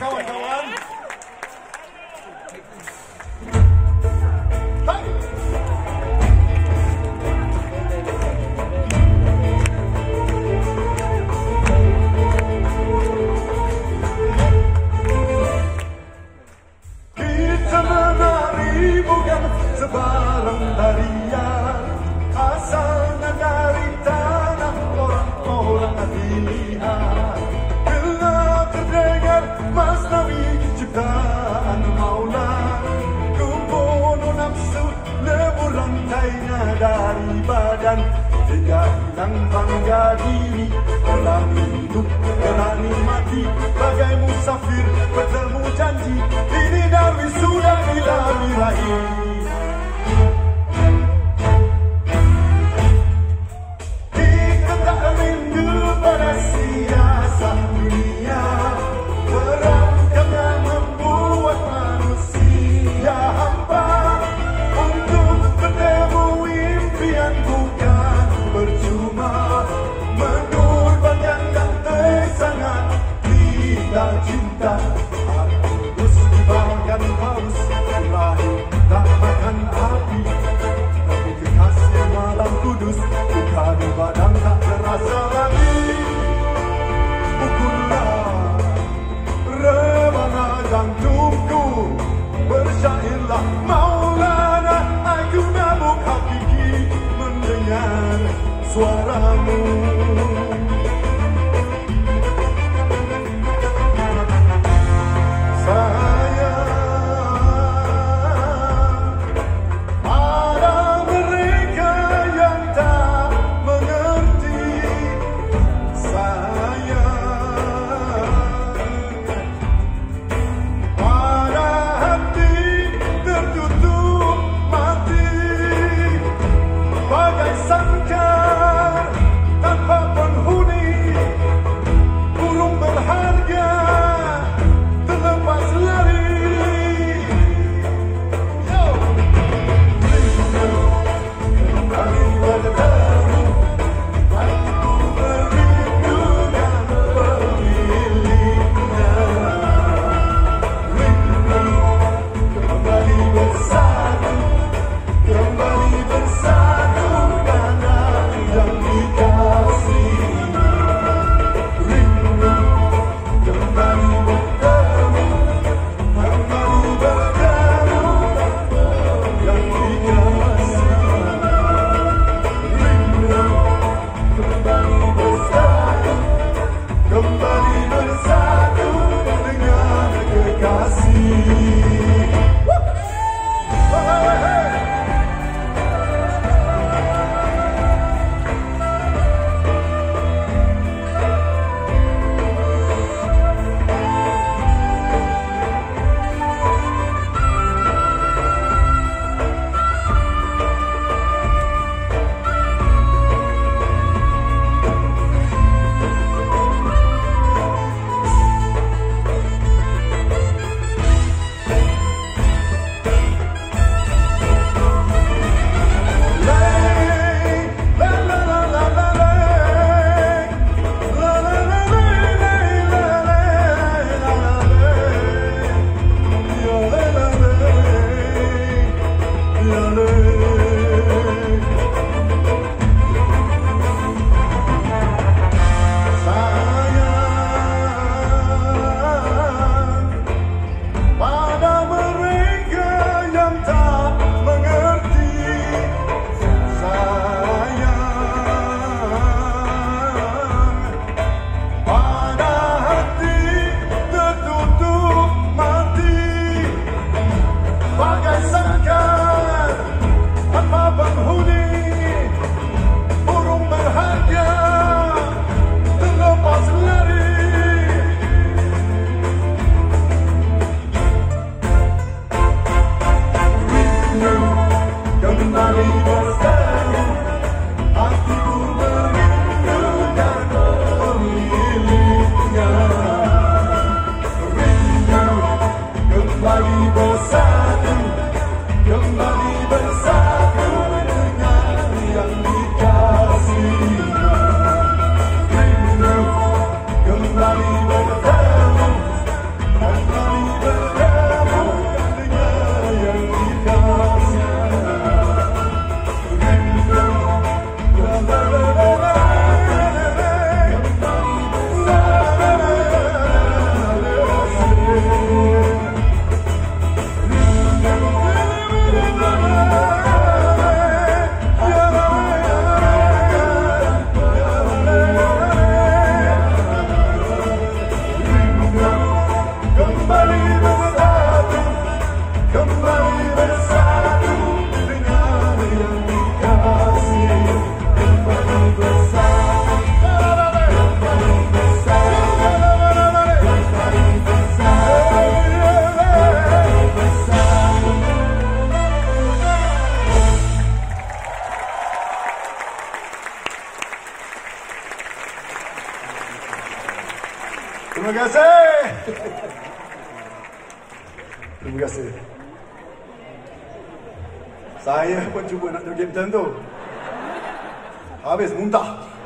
kawan-kawan. Kita menari bukan sebarang tarian, asalnya dari tanah orang-orang pilihan. Bila terdengar masnawi ciptaan Maula, kumpul nafsu lebur rantainya dari badan, hingga hilang bangga diri. Berani hidup, berani mati, bagai musafir bertemu janji. Ini Darwi sudah bila birahi. Kita tak rindu pada siasat dunia, perangkapnya membuat manusia hampa. Untuk bertemu impian bukan percuma, mengorbankan dan tersangat kita cinta harus dibawa. Terima kasih. Terima kasih. Saya pun cuba nak joget macam tu. Habis muntah.